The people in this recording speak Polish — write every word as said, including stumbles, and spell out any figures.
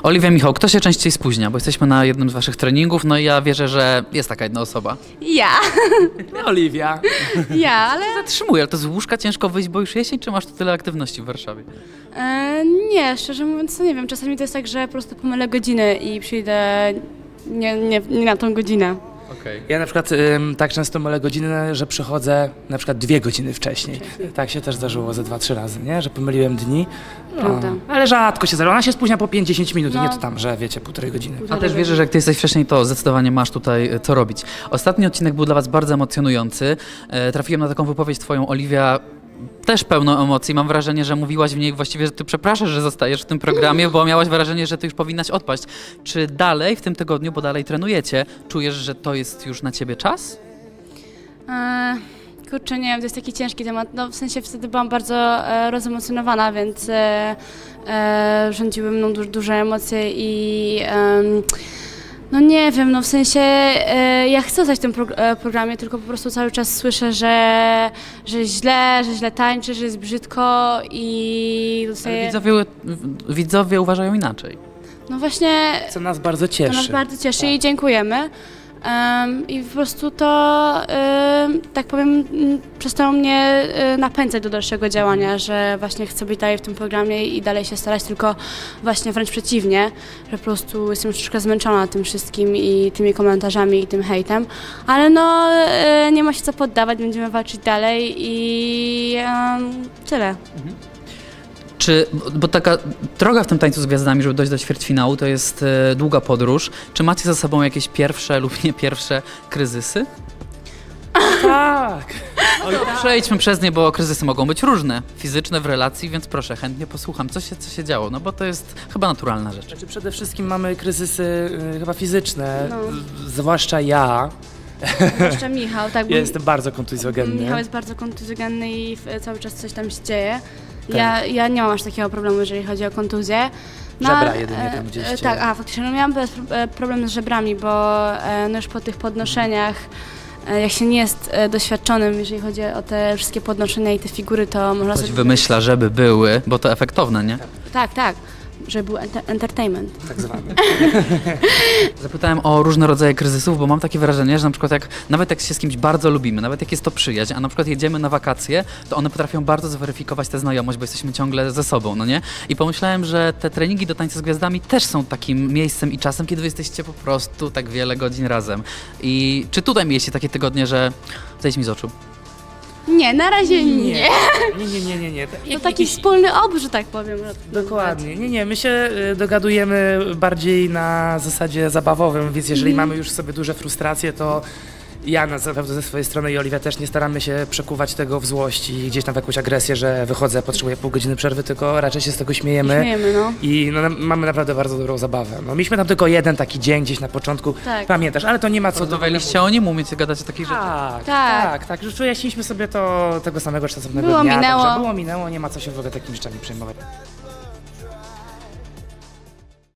Oliwia, Michał, kto się częściej spóźnia? Bo jesteśmy na jednym z waszych treningów, no i ja wierzę, że jest taka jedna osoba. Ja. Oliwia. Ja, ale... Zatrzymuję, ale to z łóżka ciężko wyjść, bo już jesień, czy masz tu tyle aktywności w Warszawie? E, nie, szczerze mówiąc, to nie wiem. Czasami to jest tak, że po prostu pomylę godziny i przyjdę nie, nie, nie na tą godzinę. Okay. Ja na przykład ym, tak często mylę godziny, że przychodzę na przykład dwie godziny wcześniej. Tak się też zdarzyło ze dwa, trzy razy, nie? Że pomyliłem dni. Prawda. No, ale rzadko się zdarza. Ona się spóźnia po pięć dziesięć minut, No. nie to tam, że wiecie, półtorej godziny. A też wierzę, że jak ty jesteś wcześniej, to zdecydowanie masz tutaj e, co robić. Ostatni odcinek był dla was bardzo emocjonujący. E, trafiłem na taką wypowiedź twoją, Oliwia, też pełną emocji. Mam wrażenie, że mówiłaś w niej właściwie, że ty przepraszasz, że zostajesz w tym programie, bo miałaś wrażenie, że ty już powinnaś odpaść. Czy dalej w tym tygodniu, bo dalej trenujecie, czujesz, że to jest już na ciebie czas? E, kurczę, nie wiem, to jest taki ciężki temat. No, w sensie wtedy byłam bardzo e, rozemocjonowana, więc e, e, rządziły mną du duże emocje i e, no nie wiem, no w sensie e, ja chcę zostać w tym pro e, programie, tylko po prostu cały czas słyszę, że, że źle, że źle tańczę, że jest brzydko i dostaję... Widzowie, widzowie uważają inaczej. No właśnie... Co nas bardzo cieszy. To nas bardzo cieszy tak. I dziękujemy. Um, I po prostu to, um, tak powiem, przestało mnie um, napędzać do dalszego działania, że właśnie chcę być dalej w tym programie i dalej się starać, tylko właśnie wręcz przeciwnie, że po prostu jestem troszkę zmęczona tym wszystkim i tymi komentarzami i tym hejtem, ale no um, nie ma się co poddawać, będziemy walczyć dalej i um, tyle. Mhm. Czy, bo taka droga w tym tańcu z gwiazdami, żeby dojść do ćwierćfinału, to jest e, długa podróż. Czy macie za sobą jakieś pierwsze lub nie pierwsze kryzysy? Tak! Oj, przejdźmy przez nie, bo kryzysy mogą być różne, fizyczne w relacji, więc proszę, chętnie posłucham, co się, co się działo, no bo to jest chyba naturalna rzecz. Znaczy, przede wszystkim mamy kryzysy y, chyba fizyczne, no. Zwłaszcza ja. Zwłaszcza Michał, tak. Ja jestem bardzo kontuzjogenny. Michał jest bardzo kontuzjogenny i cały czas coś tam się dzieje. Ja, ja nie mam aż takiego problemu, jeżeli chodzi o kontuzję. No, żebra jedynie tam gdzieś. Tak, a faktycznie, no miałam problem z żebrami, bo no już po tych podnoszeniach, jak się nie jest doświadczonym, jeżeli chodzi o te wszystkie podnoszenia i te figury, to można Ktoś sobie... wymyśla, żeby były, bo to efektowne, nie? Tak, tak. Żeby był enter entertainment. Tak zwany. Zapytałem o różne rodzaje kryzysów, bo mam takie wrażenie, że na przykład jak, nawet jak się z kimś bardzo lubimy, nawet jak jest to przyjaźń, a na przykład jedziemy na wakacje, to one potrafią bardzo zweryfikować tę znajomość, bo jesteśmy ciągle ze sobą, no nie? I pomyślałem, że te treningi do tańca z gwiazdami też są takim miejscem i czasem, kiedy wy jesteście po prostu tak wiele godzin razem. I czy tutaj mieliście takie tygodnie, że zejdź mi z oczu? Nie, na razie nie. Nie, nie, nie, nie. nie. To Jak, taki jakiś... wspólny obóz, że tak powiem. Dokładnie. Nie, nie, my się dogadujemy bardziej na zasadzie zabawowym, więc jeżeli mm. mamy już sobie duże frustracje, to ja na pewno ze swojej strony i Oliwia też nie staramy się przekuwać tego w złość i gdzieś tam w jakąś agresję, że wychodzę, potrzebuję pół godziny przerwy, tylko raczej się z tego śmiejemy. Śmiejemy, no. I no, mamy naprawdę bardzo dobrą zabawę. No, mieliśmy tam tylko jeden taki dzień gdzieś na początku, tak. Pamiętasz, ale to nie ma co... Rozmawialiście o nim, umiecie gadać o takich rzeczach? Tak, tak, tak, tak, że wyjaśniliśmy sobie to tego samego czasownego było dnia. Minęło. Także było minęło, nie ma co się w ogóle takimi rzeczami przejmować.